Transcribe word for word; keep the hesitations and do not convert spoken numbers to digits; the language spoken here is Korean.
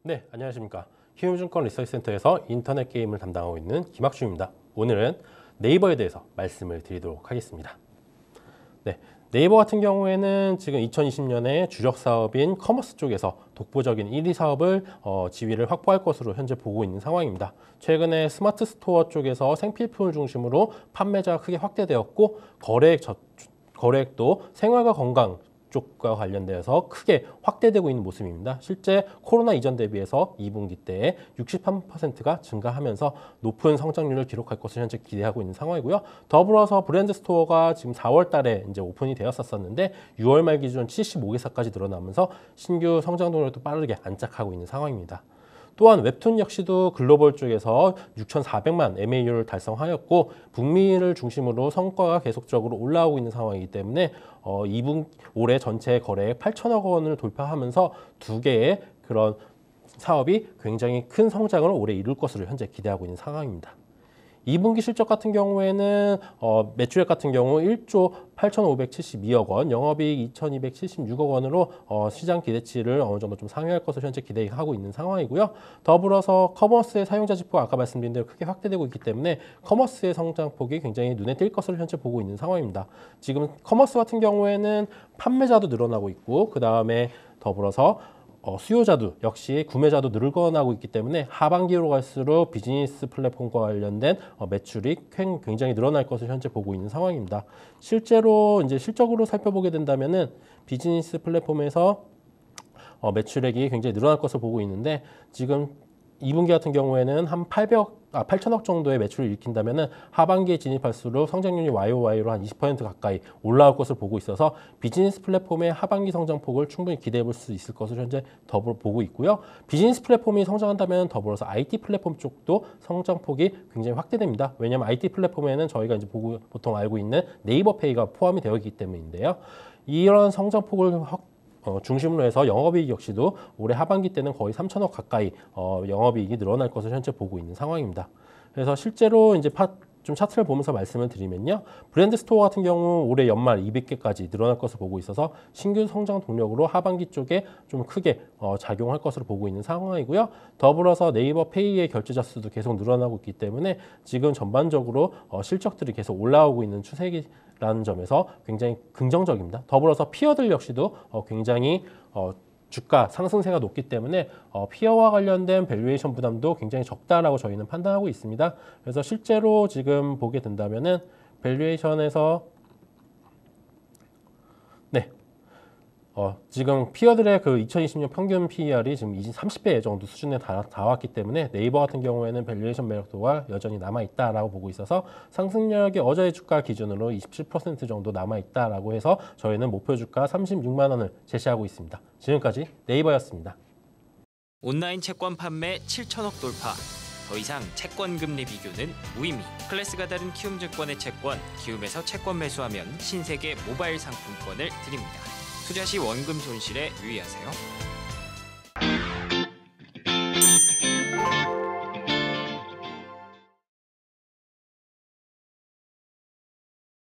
네, 안녕하십니까. 키움증권 리서치센터에서 인터넷 게임을 담당하고 있는 김학주입니다. 오늘은 네이버에 대해서 말씀을 드리도록 하겠습니다. 네, 네이버 같은 경우에는 지금 이천이십 년에 주력 사업인 커머스 쪽에서 독보적인 일 위 사업을 어, 지위를 확보할 것으로 현재 보고 있는 상황입니다. 최근에 스마트 스토어 쪽에서 생필품을 중심으로 판매자가 크게 확대되었고 거래액 저, 거래액도 생활과 건강 쪽과 관련돼서 크게 확대되고 있는 모습입니다. 실제 코로나 이전 대비해서 이 분기 때에 육십삼 퍼센트가 증가하면서 높은 성장률을 기록할 것을 현재 기대하고 있는 상황이고요. 더불어서 브랜드 스토어가 지금 사월 달에 이제 오픈이 되었었는데 유월 말 기준 칠십오 개사까지 늘어나면서 신규 성장 동력도 빠르게 안착하고 있는 상황입니다. 또한 웹툰 역시도 글로벌 쪽에서 육천사백만 엠에이유를 달성하였고 북미를 중심으로 성과가 계속적으로 올라오고 있는 상황이기 때문에 어, 이 분 올해 전체 거래액 팔천억 원을 돌파하면서 두 개의 그런 사업이 굉장히 큰 성장을 올해 이룰 것으로 현재 기대하고 있는 상황입니다. 이 분기 실적 같은 경우에는 어, 매출액 같은 경우 일조 팔천오백칠십이억 원, 영업이익 이천이백칠십육억 원으로 어, 시장 기대치를 어느 정도 좀 상회할 것을 현재 기대하고 있는 상황이고요. 더불어서 커머스의 사용자 지표가 아까 말씀드린 대로 크게 확대되고 있기 때문에 커머스의 성장폭이 굉장히 눈에 띌 것을 현재 보고 있는 상황입니다. 지금 커머스 같은 경우에는 판매자도 늘어나고 있고 그 다음에 더불어서 어, 수요자도 역시 구매자도 늘어나고 있기 때문에 하반기로 갈수록 비즈니스 플랫폼과 관련된 어, 매출이 굉장히 늘어날 것을 현재 보고 있는 상황입니다. 실제로 이제 실적으로 살펴보게 된다면은 비즈니스 플랫폼에서 어, 매출액이 굉장히 늘어날 것을 보고 있는데 지금 이 분기 같은 경우에는 한 팔백억, 아, 팔천억 정도의 매출을 일으킨다면은 하반기에 진입할수록 성장률이 와이오와이로 한 이십 퍼센트 가까이 올라올 것을 보고 있어서 비즈니스 플랫폼의 하반기 성장폭을 충분히 기대해 볼 수 있을 것을 현재 더불어 보고 있고요. 비즈니스 플랫폼이 성장한다면 더불어서 아이티 플랫폼 쪽도 성장폭이 굉장히 확대됩니다. 왜냐하면 아이티 플랫폼에는 저희가 이제 보고, 보통 알고 있는 네이버 페이가 포함이 되어 있기 때문인데요. 이런 성장폭을 확 어, 중심으로 해서 영업이익 역시도 올해 하반기 때는 거의 삼천억 가까이 어, 영업이익이 늘어날 것을 현재 보고 있는 상황입니다. 그래서 실제로 이제 파, 좀 차트를 보면서 말씀을 드리면요. 브랜드 스토어 같은 경우 올해 연말 이백 개까지 늘어날 것을 보고 있어서 신규 성장 동력으로 하반기 쪽에 좀 크게 어, 작용할 것으로 보고 있는 상황이고요. 더불어서 네이버 페이의 결제자 수도 계속 늘어나고 있기 때문에 지금 전반적으로 어, 실적들이 계속 올라오고 있는 추세기 라는 점에서 굉장히 긍정적입니다. 더불어서 피어들 역시도 어, 굉장히 어, 주가 상승세가 높기 때문에 어, 피어와 관련된 밸류에이션 부담도 굉장히 적다라고 저희는 판단하고 있습니다. 그래서 실제로 지금 보게 된다면은 밸류에이션에서 네. 어, 지금 피어들의 그 이천이십 년 평균 피이알이 지금 삼십 배 정도 수준에 다, 닿았기 때문에 네이버 같은 경우에는 밸류에이션 매력도가 여전히 남아있다라고 보고 있어서 상승력이 어제의 주가 기준으로 이십칠 퍼센트 정도 남아있다라고 해서 저희는 목표 주가 삼십육만 원을 제시하고 있습니다. 지금까지 네이버였습니다. 온라인 채권 판매 칠천억 돌파. 더 이상 채권 금리 비교는 무의미. 클래스가 다른 키움증권의 채권, 키움에서 채권 매수하면 신세계 모바일 상품권을 드립니다. 투자 시 원금 손실에 유의하세요.